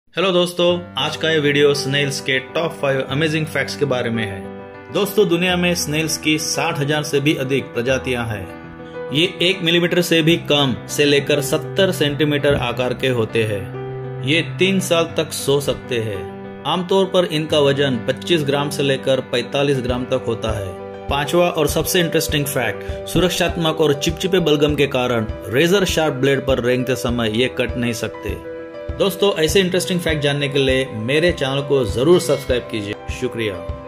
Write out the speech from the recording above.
Hello दोस्तों, आज का ये वीडियो स्नेल्स के टॉप 5 अमेजिंग फैक्ट्स के बारे में है। दोस्तों, दुनिया में स्नेल्स की 60,000 से भी अधिक प्रजातियां हैं। ये 1 मिलीमीटर से भी कम से लेकर 70 सेंटीमीटर आकार के होते हैं। ये 3 साल तक सो सकते हैं। आमतौर पर इनका वजन 25 ग्राम से लेकर 45 ग्राम तक होता है। पांचवा और सबसे इंटरेस्टिंग फैक्ट, सुरक्षात्मक और चिपचिपे बलगम के कारण रेजर शार्प ब्लेड पर रेंगते समय ये कट नहीं सकते। दोस्तों, ऐसे इंटरेस्टिंग फैक्ट जानने के लिए मेरे चैनल को जरूर सब्सक्राइब कीजिए। शुक्रिया।